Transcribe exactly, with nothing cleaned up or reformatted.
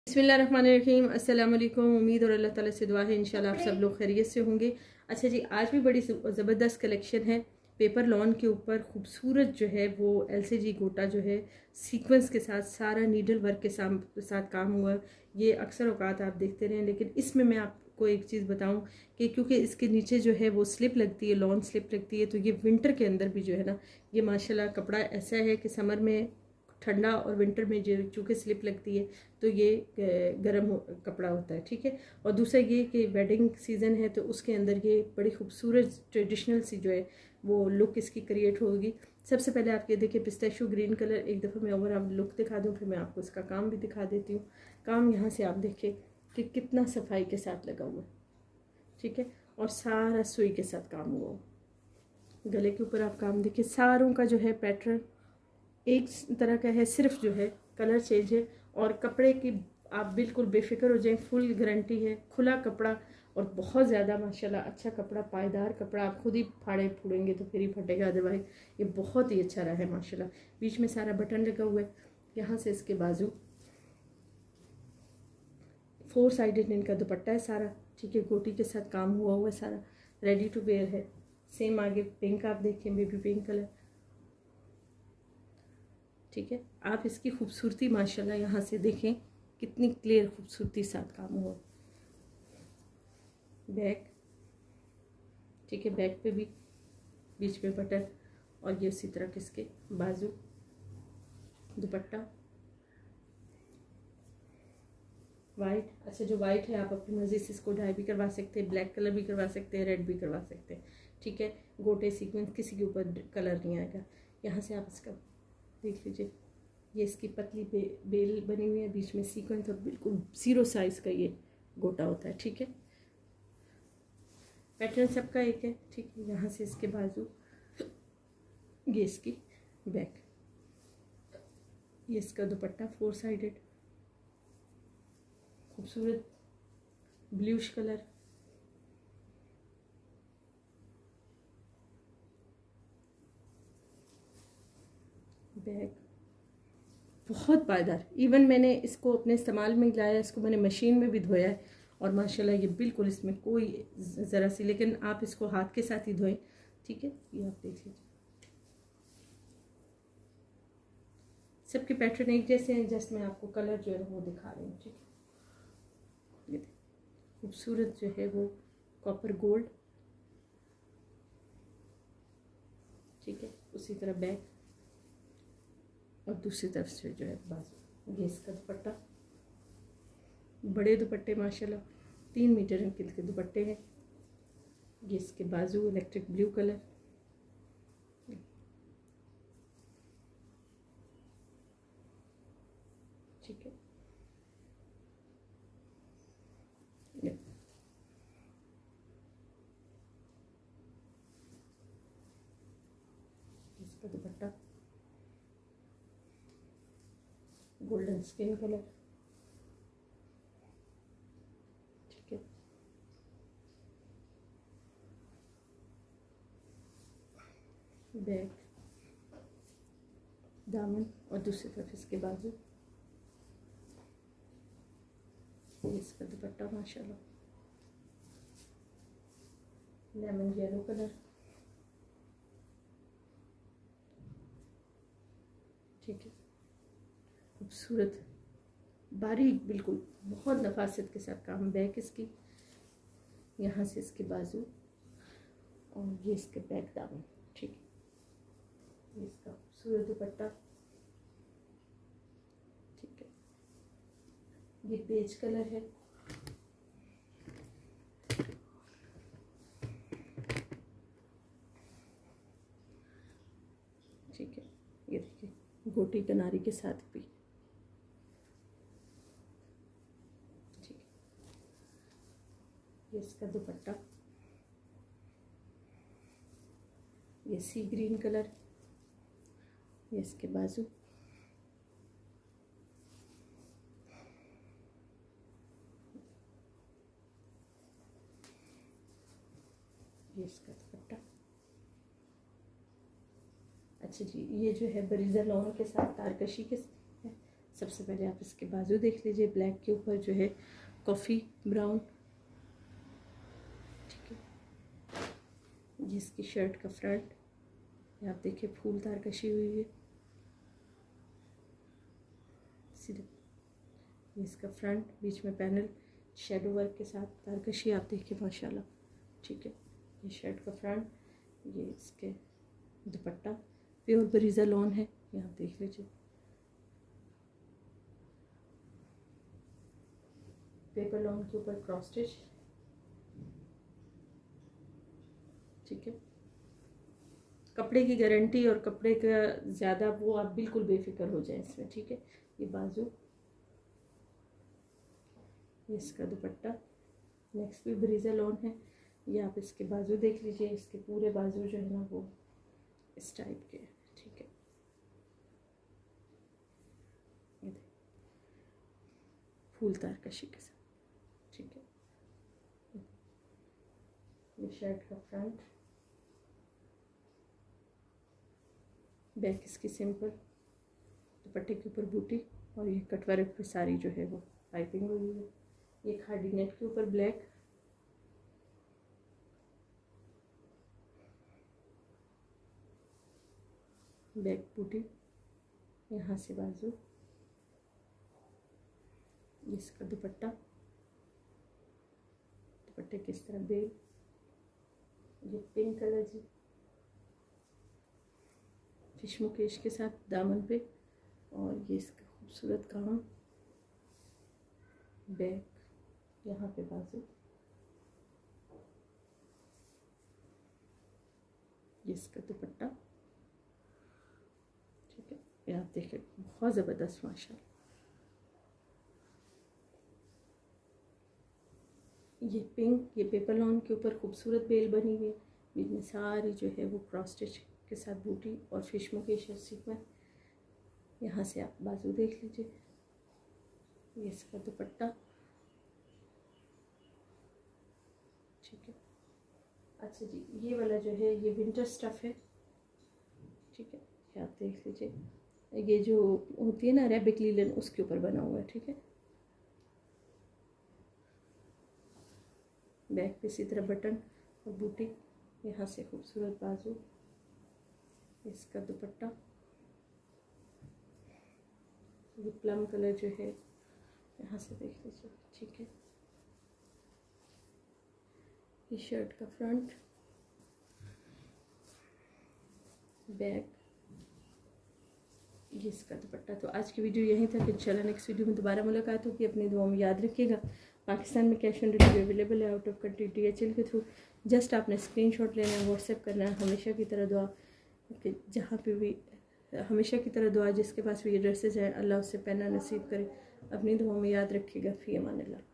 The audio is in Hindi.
बिस्मिल्लाहिर्रहमानिर्रहीम। अस्सलाम वालेकुम। उम्मीद और अल्लाह ताला से दुआ है इंशाल्लाह आप सब लोग खैरियत से होंगे। अच्छा जी, आज भी बड़ी ज़बरदस्त कलेक्शन है। पेपर लॉन के ऊपर खूबसूरत जो है वो एलसीजी गोटा जो है सीक्वेंस के साथ सारा नीडल वर्क के साथ काम हुआ। ये अक्सर औकात आप देखते रहें, लेकिन इसमें मैं आपको एक चीज़ बताऊं कि क्योंकि इसके नीचे जो है वो स्लिप लगती है, लॉन स्लिप लगती है, तो ये विंटर के अंदर भी जो है ना, ये माशाल्लाह कपड़ा ऐसा है कि समर में ठंडा और विंटर में जो चूँकि स्लिप लगती है तो ये गर्म हो, कपड़ा होता है। ठीक है। और दूसरा ये कि वेडिंग सीज़न है तो उसके अंदर ये बड़ी खूबसूरत ट्रेडिशनल सी जो है वो लुक इसकी क्रिएट होगी। सबसे पहले आप ये देखिए पिस्ताशियो ग्रीन कलर, एक दफ़ा मैं ओवर आप लुक दिखा दूँ, फिर मैं आपको इसका काम भी दिखा देती हूँ। काम यहाँ से आप देखें कि कितना सफाई के साथ लगा हुआ है। ठीक है। और सारा सुई के साथ काम हुआ। गले के ऊपर आप काम देखिए, सारों का जो है पैटर्न एक तरह का है, सिर्फ जो है कलर चेंज है। और कपड़े की आप बिल्कुल बेफिक्र हो जाएं, फुल गारंटी है। खुला कपड़ा और बहुत ज़्यादा माशाल्लाह अच्छा कपड़ा, पायदार कपड़ा। आप खुद ही फाड़े फूड़ेंगे तो फिर ही फटेगा, अदरवाइज ये बहुत ही अच्छा रहा है माशाल्लाह। बीच में सारा बटन लगा हुआ है। यहाँ से इसके बाजू फोर साइडेड इनका दुपट्टा है सारा। ठीक है। गोटी के साथ काम हुआ हुआ है सारा, रेडी टू वेयर है। सेम आगे पिंक आप देखें, बेबी पिंक कलर। ठीक है। आप इसकी खूबसूरती माशाल्लाह यहाँ से देखें कितनी क्लियर खूबसूरती साथ काम हुआ। बैक, ठीक है, बैक पे भी बीच में बटन, और ये उसी तरह किसके बाजू, दुपट्टा वाइट। अच्छा, जो वाइट है आप अपनी मर्जी से इसको डाई भी करवा सकते हैं, ब्लैक कलर भी करवा सकते हैं, रेड भी करवा सकते हैं। ठीक है। गोटे सीक्वेंस किसी के ऊपर कलर नहीं आएगा। यहाँ से आप इसका देख लीजिए, ये इसकी पतली बे, बेल बनी हुई है, बीच में सीक्वेंस, और बिल्कुल जीरो साइज का ये गोटा होता है। ठीक है। पैटर्न सबका एक है। ठीक है। यहाँ से इसके बाजू, ये इसकी बैक, ये इसका दुपट्टा फोर साइडेड, खूबसूरत ब्लूश कलर। बैक बहुत पायदार। इवन मैंने इसको अपने इस्तेमाल में लाया, इसको मैंने मशीन में भी धोया है, और माशाल्लाह ये बिल्कुल इसमें कोई ज़रा सी, लेकिन आप इसको हाथ के साथ ही धोएं। ठीक है। ये आप देख लीजिए, सबके पैटर्न एक जैसे हैं, जस्ट मैं आपको कलर जो है वो दिखा रही हूँ। ठीक है। ये खूबसूरत जो है वो कॉपर गोल्ड। ठीक है। उसी तरह बैक, और दूसरी तरफ से जो है बाजू, ये इसका दुपट्टा, बड़े दुपट्टे माशाल्लाह, तीन मीटर इनके के दुपट्टे हैं। ये इसके बाजू इलेक्ट्रिक ब्लू कलर। ठीक है। इसका दुपट्टा गोल्डन स्किन कलर। ठीक है। बैक, दामन, और दूसरी तरफ इसके बाजू, ये इसका दुपट्टा माशाल्लाह लेमन येलो कलर। ठीक है। खूबसूरत बारीक, बिल्कुल बहुत नफासत के साथ काम। बैक इसकी, यहाँ से इसके बाजू, और ये इसके बैक दामन। ठीक है। ये इसका खूबसूरत दुपट्टा। ठीक है। ये बेज कलर है। ठीक है। ये देखिए गोटी किनारी के साथ भी। ये इसका दुपट्टा, ये सी ग्रीन कलर, ये इसके बाजू, ये इसका दुपट्टा। अच्छा जी, ये जो है बरीज़ा लॉन के साथ तारकशी के सबसे पहले आप इसके बाजू देख लीजिए, ब्लैक के ऊपर जो है कॉफ़ी ब्राउन, ठीक है। ये इसकी शर्ट का फ्रंट, आप देखिए फूलदार कशी हुई है सीधे। ये इसका फ्रंट, बीच में पैनल शेडो वर्क के साथ तारकशी आप देखिए माशाल्लाह, ठीक है। ये शर्ट का फ्रंट, ये इसके दुपट्टा प्योर बरीज़ा लॉन है, ये आप देख लीजिए। पेपर लॉन के ऊपर क्रॉस स्टिच, ठीक है। कपड़े की गारंटी और कपड़े का ज़्यादा वो आप बिल्कुल बेफिक्र हो जाए इसमें, ठीक है। ये बाजू, ये इसका दुपट्टा, नेक्स्ट भी बरीज़ा लॉन है। ये आप इसके बाजू देख लीजिए, इसके पूरे बाजू जो है ना वो इस टाइप के, ठीक है। ये फूल तारकशी के साथ, ठीक है। ये शर्ट का फ्रंट, बैक इसकी सिंपल, दुपट्टे के ऊपर बूटी, और ये कटवर्क पे सारी जो है वो पाइपिंग हुई है। ये खादी नेट के ऊपर ब्लैक, बैक बूटी, यहाँ से बाजू, इसका दुपट्टा, दुपट्टे की इस तरह बेल, ये पिंक कलर जी फिश मुकेश के साथ दामन पे, और ये इसका खूबसूरत काम, बैक, यहाँ पे बाजू, ये इसका दुपट्टा, ठीक है। ये आप देखें बहुत ज़बरदस्त माशाल्लाह। ये पिंक, ये पेपर लॉन के ऊपर खूबसूरत बेल बनी हुई है, बीच में सारी जो है वो क्रॉस स्टिच के साथ बूटी और फिश मुकेश सीक्वेंस। यहाँ से आप बाजू देख लीजिए, ये इसका दुपट्टा, ठीक है। अच्छा जी, ये वाला जो है ये विंटर स्टफ़ है, ठीक है। ये आप देख लीजिए, ये जो होती है ना रैबिक लीलन, उसके ऊपर बना हुआ है, ठीक है। बैक पे इसी तरह बटन और बूटी, यहाँ से खूबसूरत बाजू, इसका दुपट्टा, ये प्लम कलर जो है यहाँ से देख लीजिए, ठीक है। ये शर्ट का फ्रंट, बैक, ये इसका दुपट्टा। तो आज की वीडियो यहीं तक, इंशाल्लाह नेक्स्ट वीडियो में दोबारा मुलाकात होगी। अपनी दुआ में याद रखिएगा, पाकिस्तान में कैश ऑन डिलीवरी अवेलेबल है, out of country D H L के थ्रू। जस्ट आपने स्क्रीनशॉट लेना है, व्हाट्सएप करना है। हमेशा की तरह दुआ कि जहाँ पे भी, हमेशा की तरह दुआ जिसके पास भी एड्रेसेस हैं, अल्लाह उससे पहना नसीब करे। अपनी दुआ में याद रखिएगा। फ़ी अमान अल्लाह।